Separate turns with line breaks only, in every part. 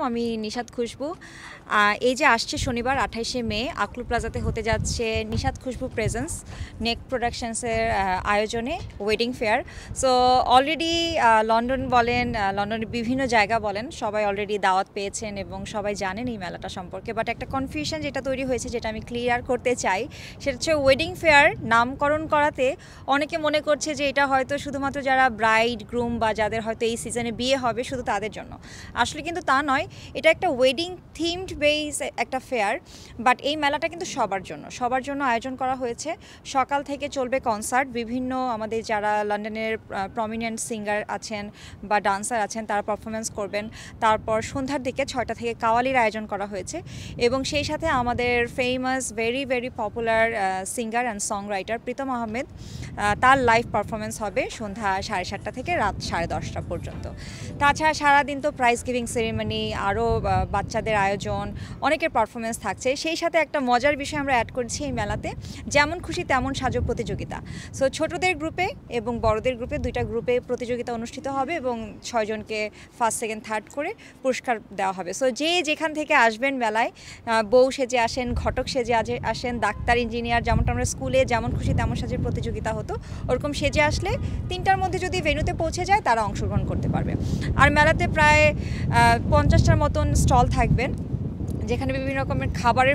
আমি নিশাত খুশবু। এই যে আসছে শনিবার 28শে মে আকলু প্লাজাতে হতে যাচ্ছে নিশাত খুশবু প্রেজেন্স নেক প্রোডাকশনসের আয়োজনে wedding fair. So already London বলেন, লন্ডনের বিভিন্ন জায়গা বলেন, সবাই অলরেডি দাওয়াত পেয়েছেন এবং সবাই জানেন এই মেলাটা সম্পর্কে। বাট একটা কনফিউশন যেটা তৈরি হয়েছে, যেটা আমি ক্লিয়ার করতে চাই, সেটা হচ্ছে ওয়েডিং ফেয়ার নামকরণ করাতে অনেকে মনে করছে যে এটা হয়তো শুধুমাত্র যারা ব্রাইড গ্রুম বা যাদের হয়তো এই সিজনে বিয়ে হবে শুধু তাদের জন্য। আসলে কিন্তু তা নয়, এটা একটা ওয়েডিং থিমড বেস একটা ফেয়ার। বাট এই মেলাটা কিন্তু সবার জন্য আয়োজন করা হয়েছে। সকাল থেকে চলবে কনসার্ট, বিভিন্ন আমাদের যারা লন্ডনের প্রমিনেন্ট সিঙ্গার আছেন বা ডান্সার আছেন তারা পারফরমেন্স করবেন। তারপর সন্ধ্যার দিকে 6টা থেকে কাওয়ালির আয়োজন করা হয়েছে এবং সেই সাথে আমাদের famous very popular singer and song writer Pritam Ahmed, তার লাইভ পারফরমেন্স হবে সন্ধ্যা 7:30 থেকে রাত 10:30 পর্যন্ত। তাছাড়া সারাদিন তো প্রাইজ গিভিং সেরিমনি, আরও বাচ্চাদের আয়োজন, অনেকের পারফরমেন্স থাকছে। সেই সাথে একটা মজার বিষয় আমরা অ্যাড করছি এই মেলাতে, যেমন খুশি তেমন সাজো প্রতিযোগিতা। সো ছোটদের গ্রুপে এবং বড়দের গ্রুপে, দুইটা গ্রুপে প্রতিযোগিতা অনুষ্ঠিত হবে এবং 6 জনকে ফার্স্ট সেকেন্ড থার্ড করে পুরস্কার দেওয়া হবে। সো যে যেখান থেকে আসবেন মেলায়, বউ সেজে আসেন, ঘটক সেজে আসেন, ডাক্তার, ইঞ্জিনিয়ার, যেমনটা আমরা স্কুলে যেমন খুশি তেমন সাজের প্রতিযোগিতা হতো ওরকম সেজে আসলে 3টার মধ্যে যদি ভেন্যুতে পৌঁছে যায় তারা অংশগ্রহণ করতে পারবে। আর মেলাতে প্রায় 50টার মতন স্টল থাকবেন, যেখানে বিভিন্ন রকমের খাবারের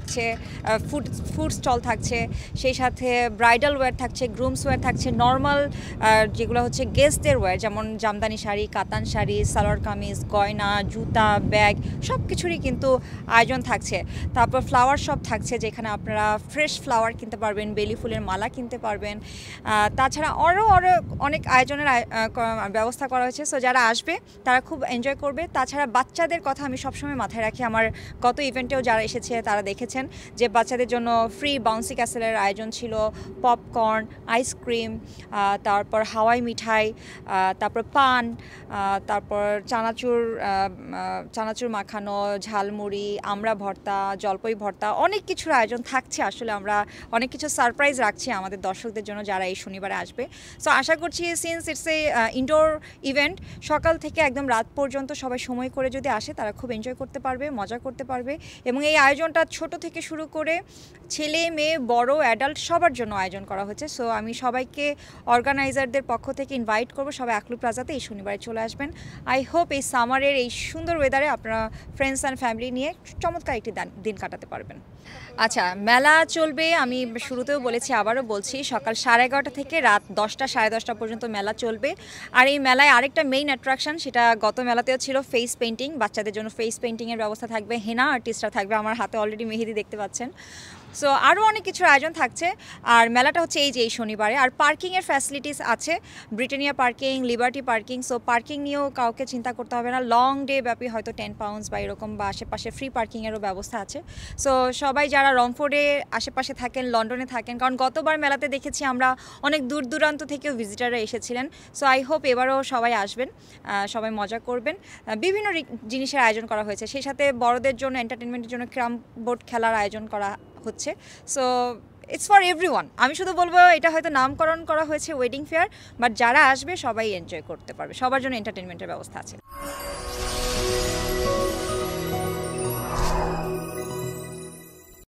ফুড স্টল থাকছে। সেই সাথে ব্রাইডাল ওয়্যার থাকছে, গ্রুমস ওয়্যার থাকছে, নর্মাল যেগুলো হচ্ছে গেস্টদের ওয়্যার, যেমন জামদানি শাড়ি, কাতান শাড়ি, সালোয়ার কামিজ, গয়না, জুতা, ব্যাগ, সব কিছুরই কিন্তু আয়োজন থাকছে। তারপর ফ্লাওয়ার শপ থাকছে, যেখানে আপনারা ফ্রেশ ফ্লাওয়ার কিনতে পারবেন, বেলি ফুলের মালা কিনতে পারবেন। তাছাড়া আরও অনেক আয়োজনের ব্যবস্থা করা হয়েছে। সো যারা আসবে তারা খুব এনজয় করবে। তাছাড়া বাচ্চাদের কথা আমি সবসময় মাথায় রাখি। আমার গত ইভেন্টেও যারা এসেছে তারা দেখেছেন যে বাচ্চাদের জন্য ফ্রি বাউন্সি ক্যাসেলের আয়োজন ছিল, পপকর্ন, আইসক্রিম, তারপর হাওয়াই মিঠাই, তারপর পান, তারপর চানাচুর মাখানো, ঝালমুড়ি, আমড়া ভর্তা, জলপাই ভর্তা, অনেক কিছুর আয়োজন থাকছে। আসলে আমরা অনেক কিছু সারপ্রাইজ রাখছি আমাদের দর্শকদের জন্য যারা এই শনিবারে আসবে। সো আশা করছি since it's a indoor event, সকাল থেকে একদম রাত পর্যন্ত সবাই সময় করে যদি আসে তারা খুব এনজয় করতে পারবে, মজা করতে পারবে। এবং এই আয়োজনটা ছোট থেকে শুরু করে ছেলে মেয়ে বড় অ্যাডাল্ট সবার জন্য আয়োজন করা হয়েছে। সো আমি সবাইকে অর্গানাইজারদের পক্ষ থেকে ইনভাইট করবো, সবাই আকলু প্লাজাতে এই শনিবারে চলে আসবেন। আই হোপ এই সামারের এই সুন্দর ওয়েদারে আপনারা ফ্রেন্ডস অ্যান্ড ফ্যামিলি নিয়ে চমৎকার একটি দিন কাটাতে পারবেন। আচ্ছা, মেলা চলবে, আমি শুরুতেও বলেছি আবারও বলছি, সকাল 11:30 থেকে রাত 10টা 10:30 পর্যন্ত মেলা চলবে। আর এই মেলায় আরেকটা মেইন অ্যাট্রাকশন, সেটা গত মেলাতেও ছিল, ফেস পেইন্টিং। বাচ্চাদের জন্য ফেস পেইন্টিংয়ের ব্যবস্থা থাকবে, হেনা আর্টিস্টরা থাকবে, আমার হাতে অলরেডি মেহেদি দেখতে পাচ্ছেন। সো আরও অনেক কিছুর আয়োজন থাকছে। আর মেলাটা হচ্ছে এই শনিবারে। আর পার্কিংয়ের ফ্যাসিলিটিস আছে, Britannia parking, Liberty parking. So parking নিয়েও কাউকে চিন্তা করতে হবে না। লং ডে ব্যাপী হয়তো 10 পাউন্ডস বা এরকম, বা আশেপাশে ফ্রি পার্কিংয়েরও ব্যবস্থা আছে। সো সবাই যারা রংফোর্ডে আশেপাশে থাকেন, লন্ডনে থাকেন, কারণ গতবার মেলাতে দেখেছি আমরা অনেক দূর দূরান্ত থেকেও ভিজিটাররা এসেছিলেন। সো আই হোপ এবারও সবাই আসবেন, সবাই মজা করবেন। বিভিন্ন জিনিসের আয়োজন করা হয়েছে, সেই সাথে বড়দের জন্য এন্টারটেনমেন্টের জন্য ক্যারাম বোর্ড খেলার আয়োজন করা হচ্ছে। So it's for everyone. আমি শুধু বলবো এটা হয়তো নামকরণ করা হয়েছে ওয়েডিং ফেয়ার, বাট যারা আসবে সবাই এনজয় করতে পারবে, সবার জন্য এন্টারটেনমেন্টের ব্যবস্থা আছে।